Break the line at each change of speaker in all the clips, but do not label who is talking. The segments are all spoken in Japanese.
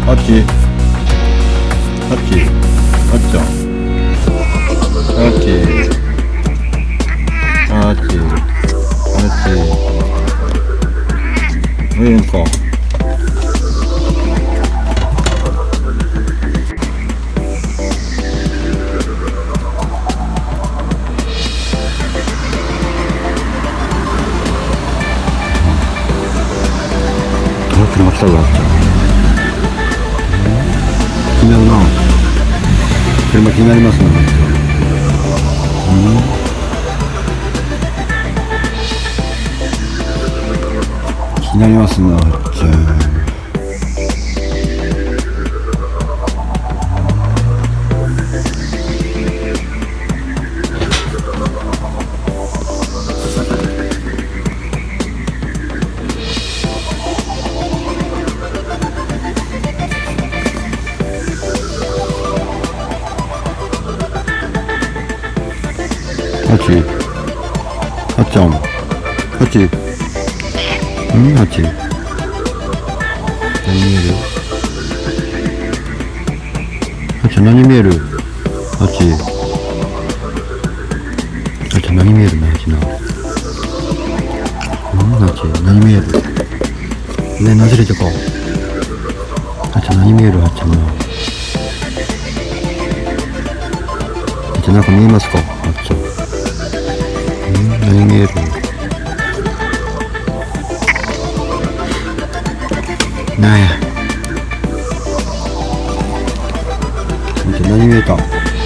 あっちあっちあっちゃんあっちあっちあっちうんか車来たぞあっちゃん気になるな車気になりますね気になりますねあっちゃんあっちあっちゃんあっちあっち何見えるあっちゃん何見えるあっちあっちゃん何見えるなあっちなあっち何見えるねなじれてかあっちゃん何見えるあっちゃんなあっちゃんなんか見えますかあっちゃん何見えるなんや何見えた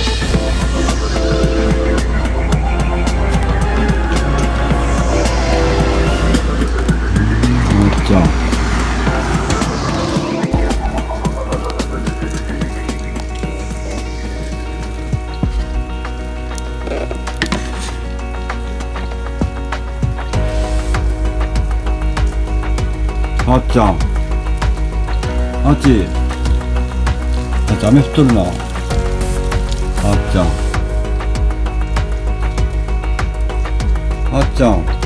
じゃああっちゃんあっちあっち雨降っとるなあっちゃんあっちゃん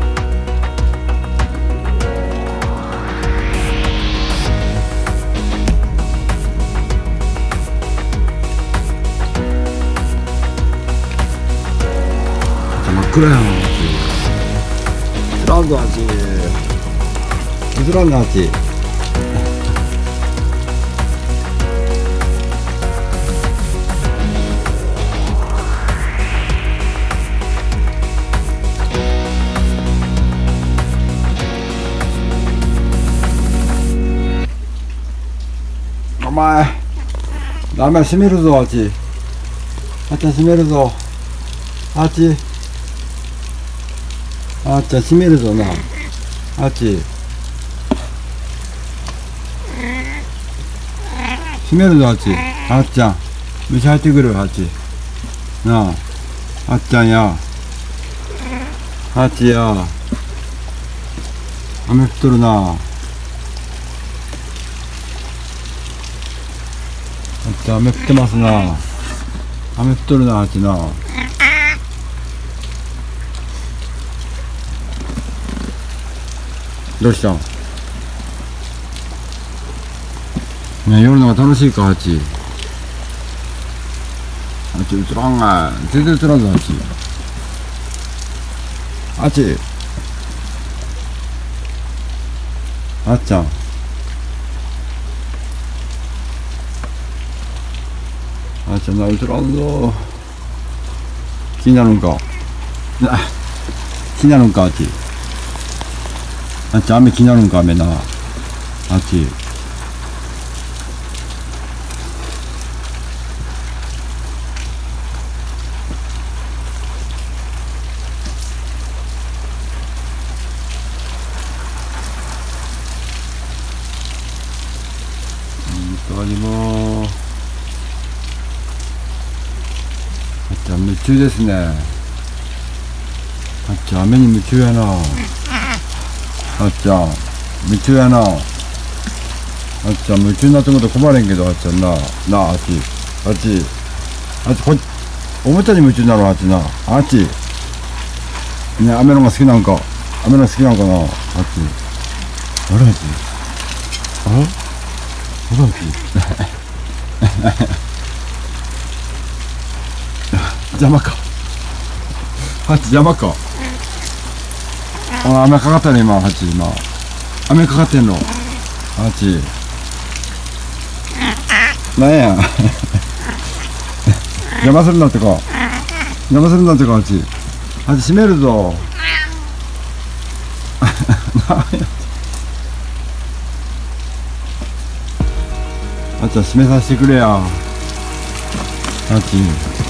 真っ暗やん知らんぞあっち知らんなあっちお前ダメ閉めるぞあっちあっちゃん閉めるぞあっちあっちゃん閉めるぞなあっち閉めるぞあっちあっちゃん虫入ってくるあっちなああっちゃんやあっちや雨降っとるなあっち雨降ってますな雨降っとるなあっちなどうしたんね夜のが楽しいかあっちあっち映らんがい全然映らんぞあっちあっちあっちゃんあっちゃんな映らんぞ気になるんか気になるんかあっちあっち雨気になるんか雨なあっち本当にもうあっちゃん夢中ですねあっちゃん雨に夢中やなあっちゃん夢中やなあっちゃん夢中になってもら困れんけどあっちゃんななああっちあっちあっちこっおもちゃに夢中になるあっちなあっちね雨のが好きなんか雨のが好きなんかなあっちあれあっちあれ 그렇지. 자마까. 하치 자마까.雨かかったね今、ハチ今。雨かかってんの。ハチ。なんや。邪魔するなってか。邪魔するなってか、ハチ。ハチ閉めるぞ。ハチは閉めさせてくれや。ハチ。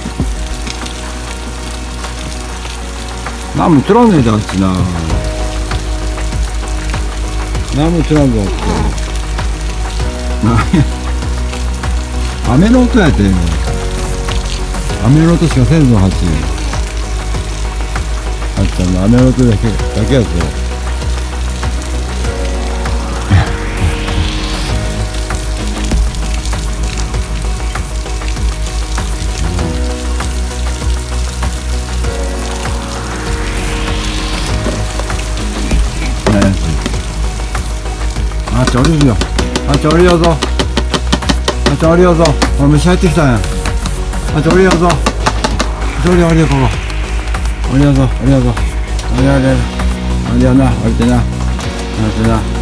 何も取らんねえじゃん、ハチな。何も取らんぞ、ハチ。雨の音やて。雨の音しかせんぞ、ハチ。ハチちゃんの雨の音だけやぞ。あっち降りるよ。あっち降りようぞ。あっち降りようぞ。ほら、虫入ってきたんや。あっち降りようぞ。降りよう、ここ。降りようぞ、降りようぞ。降りような、降りてな。降りてな。